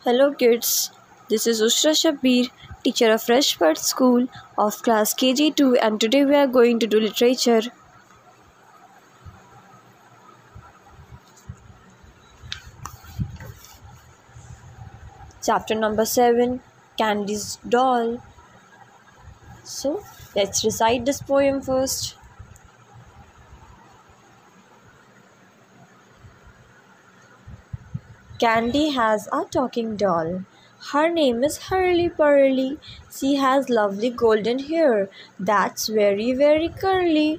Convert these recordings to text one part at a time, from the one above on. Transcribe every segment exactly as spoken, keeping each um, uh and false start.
Hello kids, this is Ushra Shabir, teacher of Fresh Bird School of class K G two, and today we are going to do literature. Chapter number seven, Candy's Doll. So let's recite this poem first. Candy has a talking doll. Her name is Hurly Purly. She has lovely golden hair that's very, very curly.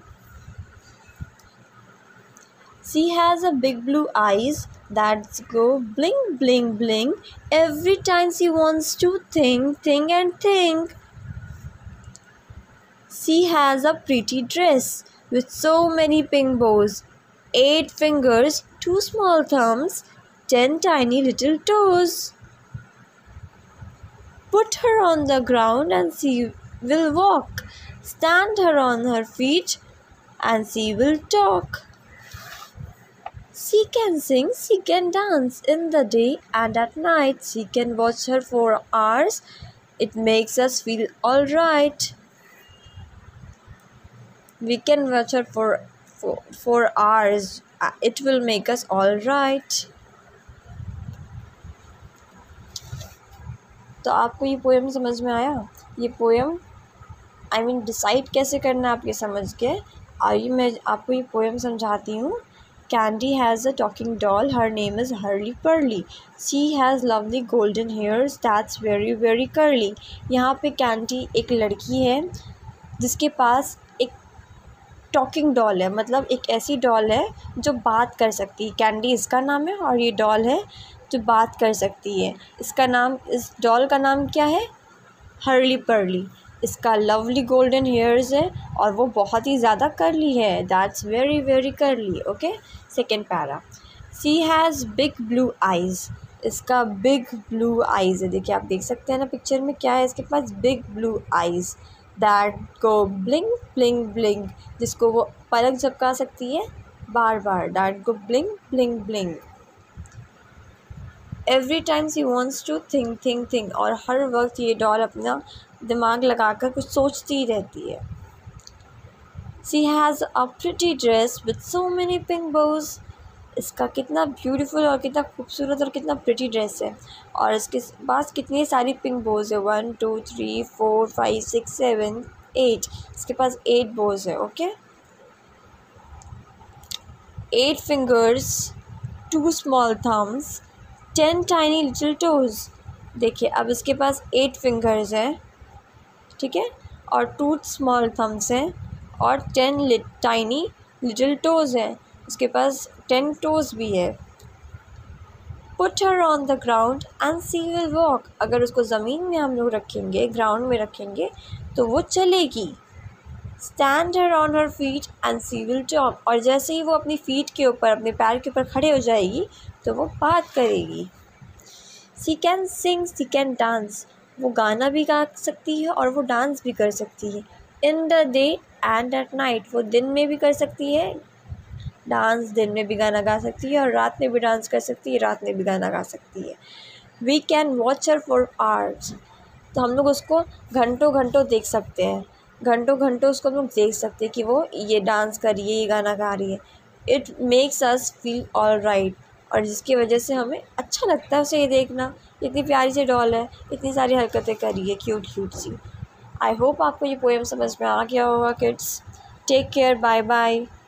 She has a big blue eyes that go bling, bling, bling every time she wants to think, think and think. She has a pretty dress with so many pink bows, eight fingers, two small thumbs, ten tiny little toes. Put her on the ground and she will walk. Stand her on her feet and she will talk. She can sing, she can dance in the day and at night. She can watch her for hours. It makes us feel alright. We can watch her for, for, for hours. It will make us alright. तो आपको ये poem समझ में आया? ये poem I mean decide कैसे करना है आप ये समझ गए? आइए मैं आपको ये पोएम समझाती हूँ. Candy has a talking doll. Her name is Hurly Purly. She has lovely golden hairs that's very very curly. यहाँ पे कैंडी एक लड़की है जिसके पास एक टॉकिंग डॉल है, मतलब एक ऐसी डॉल है जो बात कर सकती है. कैंडी इसका नाम है और ये डॉल है जो बात कर सकती है. इसका नाम इस डॉल का नाम क्या है? Hurly Purly. इसका लवली गोल्डन हेयर्स है और वो बहुत ही ज़्यादा करली है. That's very very curly. Okay, second para. She has big blue eyes. इसका बिग ब्लू आइज़ है. देखिए, आप देख सकते हैं ना पिक्चर में क्या है इसके पास? Big blue eyes that go blink blink blink, जिसको वो पलक झपका सकती है बार बार. That go blink blink blink every time she wants to think think think. और हर वक्त ये डॉल अपना दिमाग लगाकर कुछ सोचती ही रहती है. She has a pretty dress with so many pink bows. इसका कितना ब्यूटीफुल और कितना खूबसूरत और कितना प्रिटी ड्रेस है और इसके पास कितनी सारी पिंक बोज है. One two three four five six seven eight. इसके पास एट बोज है. Okay, eight fingers, two small thumbs, ten tiny little toes. देखिए, अब इसके पास एट फिंगर्स हैं, ठीक है, और टू स्मॉल थम्स हैं और टेन टाइनी लिटिल टोज़ हैं. इसके पास टेन टोज़ भी है. Put her on the ground and she will walk. अगर उसको ज़मीन में हम लोग रखेंगे, ग्राउंड में रखेंगे, तो वो चलेगी. Stand her on her feet and she will talk. और जैसे ही वो अपनी फीट के ऊपर, अपने पैर के ऊपर खड़े हो जाएगी तो वो बात करेगी. She can sing, she can dance. वो गाना भी गा सकती है और वो डांस भी कर सकती है. In the day and at night. वो दिन में भी कर सकती है डांस, दिन में भी गाना गा सकती है, और रात में भी डांस कर सकती है, रात में भी गाना गा सकती है. We can watch her for hours. तो हम लोग उसको घंटों घंटों देख सकते हैं. घंटों घंटों उसको हम लोग देख सकते हैं कि वो ये डांस कर रही है, ये गाना गा रही है. It makes us feel all right. और जिसकी वजह से हमें अच्छा लगता है उसे ये देखना. इतनी प्यारी सी डॉल है, इतनी सारी हरकतें कर रही है, cute cute she. I hope आपको ये पोएम समझ में आ गया होगा kids. Take care, bye bye.